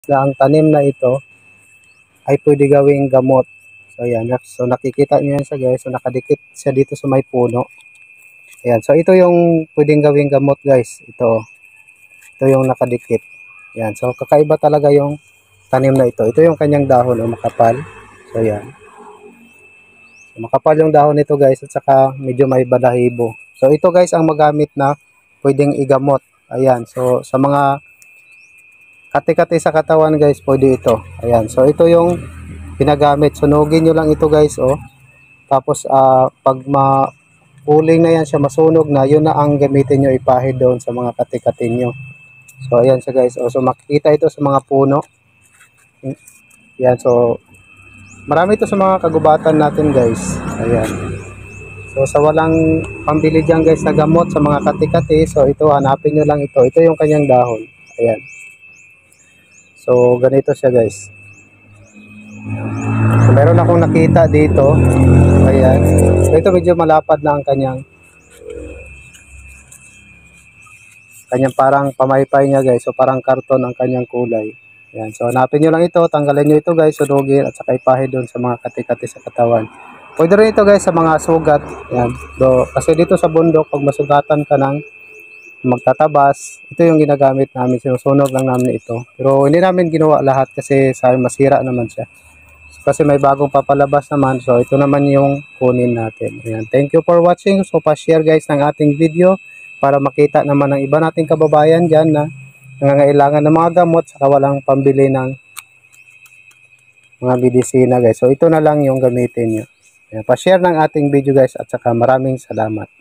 na ang tanim na ito ay pwede gawing gamot. So ayan, so nakikita niyo yan siya guys, so nakadikit siya dito sa may puno. Ayan, so ito yung pwedeng gawing gamot guys, ito yung nakadikit. Ayan, so kakaiba talaga yung tanim na ito. Ito yung kanyang dahon, makapal. So ayan, so, makapal yung dahon nito guys, at saka medyo may balahibo. So ito guys ang magamit na pwedeng igamot. Ayan, so sa mga kati-kati sa katawan guys, pwede ito. Ayan, so ito yung pinagamit. Sunugin nyo lang ito guys, oh. Tapos pag uling na yan siya, masunog na, yun na ang gamitin nyo, ipahid doon sa mga kati-kati nyo. So ayan siya guys, oh. So makikita ito sa mga puno. Ayan, so marami ito sa mga kagubatan natin guys. Ayan, so sa walang pambili dyan guys na gamot sa mga kati-kati, so ito, hanapin nyo lang ito. Ito yung kanyang dahon. Ayan, so ganito siya guys. So meron akong nakita dito. Ayan, so ito medyo malapad na ang kanyang parang pamaypay niya guys. So parang karton ang kanyang kulay. Ayan, so hanapin nyo lang ito, tanggalin nyo ito guys, sunugin at saka ipahid doon sa mga kati-kati sa katawan. Pwede rin ito guys sa mga sugat. Ayan, so, kasi dito sa bundok pag masugatan ka ng magtatabas, ito yung ginagamit namin, sinusunog lang namin ito. Pero hindi namin ginawa lahat kasi sa masira naman siya. So, kasi may bagong papalabas naman, so ito naman yung kunin natin. Ayan, thank you for watching. So pa-share guys ng ating video para makita naman ng iba nating kababayan dyan na nangangailangan ng mga gamot saka walang pambili ng mga medisina guys. So ito na lang yung gamitin nyo. Ayan, pa-share ng ating video guys, at saka maraming salamat.